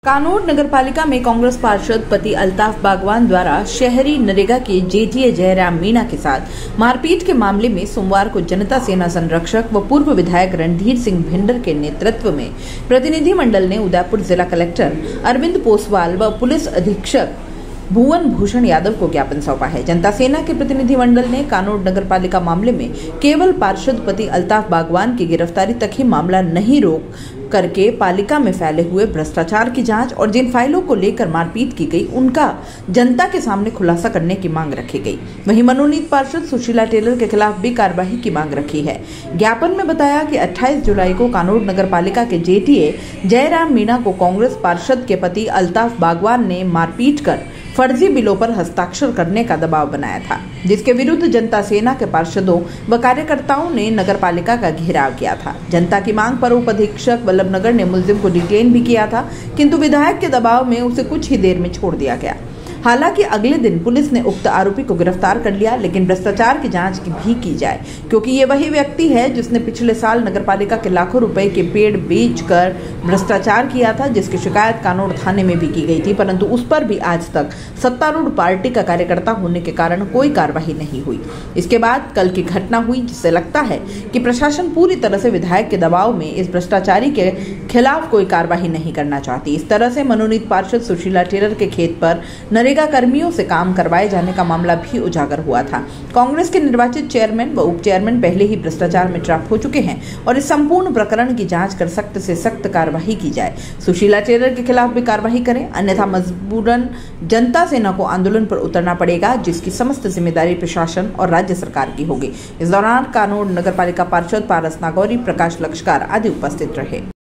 कानोड नगरपालिका में कांग्रेस पार्षद पति अल्ताफ बागवान द्वारा शहरी नरेगा के जेटीए जयराम मीणा के साथ मारपीट के मामले में सोमवार को जनता सेना संरक्षक व पूर्व विधायक रणधीर सिंह भिंडर के नेतृत्व में प्रतिनिधि मंडल ने उदयपुर जिला कलेक्टर अरविंद पोसवाल व पुलिस अधीक्षक भुवन भूषण यादव को ज्ञापन सौंपा है। जनता सेना के प्रतिनिधि मंडल ने कानोड नगरपालिका मामले में केवल पार्षद पति अल्ताफ बागवान की गिरफ्तारी तक ही मामला नहीं रोक करके पालिका में फैले हुए भ्रष्टाचार की जांच और जिन फाइलों को लेकर मारपीट की गई उनका जनता के सामने खुलासा करने की मांग रखी गई। वहीं मनोनीत पार्षद सुशीला टेलर के खिलाफ भी कार्रवाई की मांग रखी है। ज्ञापन में बताया कि 28 जुलाई को कानोड नगरपालिका के जेटीए जयराम मीणा को कांग्रेस पार्षद के पति अल्ताफ बागवान ने मारपीट कर फर्जी बिलों पर हस्ताक्षर करने का दबाव बनाया था, जिसके विरुद्ध जनता सेना के पार्षदों व कार्यकर्ताओं ने नगरपालिका का घेराव किया था। जनता की मांग पर उप अधीक्षक वल्लभनगर ने मुलजिम को डिटेन भी किया था, किंतु विधायक के दबाव में उसे कुछ ही देर में छोड़ दिया गया। हालांकि अगले दिन पुलिस ने उक्त आरोपी को गिरफ्तार कर लिया, लेकिन भ्रष्टाचार की जांच भी की जाए, क्योंकि ये वही व्यक्ति है जिसने पिछले साल नगरपालिका के लाखों रुपए के पेड़ बेचकर भ्रष्टाचार किया था, जिसकी शिकायत कानोड थाने में भी की गई थी, परंतु उस पर भी आज तक सत्तारूढ़ पार्टी का कार्यकर्ता होने के कारण कोई कार्रवाई नहीं हुई। इसके बाद कल की घटना हुई, जिससे लगता है कि प्रशासन पूरी तरह से विधायक के दबाव में इस भ्रष्टाचारी के खिलाफ कोई कार्रवाई नहीं करना चाहती। इस तरह से मनोनीत पार्षद सुशीला टेलर के खेत पर नरेगा कर्मियों से काम करवाए जाने का मामला भी उजागर हुआ था। कांग्रेस के निर्वाचित चेयरमैन व उप चेयरमैन पहले ही भ्रष्टाचार में ट्रैप हो चुके हैं और इस संपूर्ण प्रकरण की जांच कर सख्त से सख्त कार्रवाई की जाए। सुशीला टेलर के खिलाफ भी कार्रवाई करें, अन्यथा मजबूरन जनता सेना को आंदोलन पर उतरना पड़ेगा, जिसकी समस्त जिम्मेदारी प्रशासन और राज्य सरकार की होगी। इस दौरान कानोड नगरपालिका पार्षद पारस नागौरी, प्रकाश लक्षकार आदि उपस्थित रहे।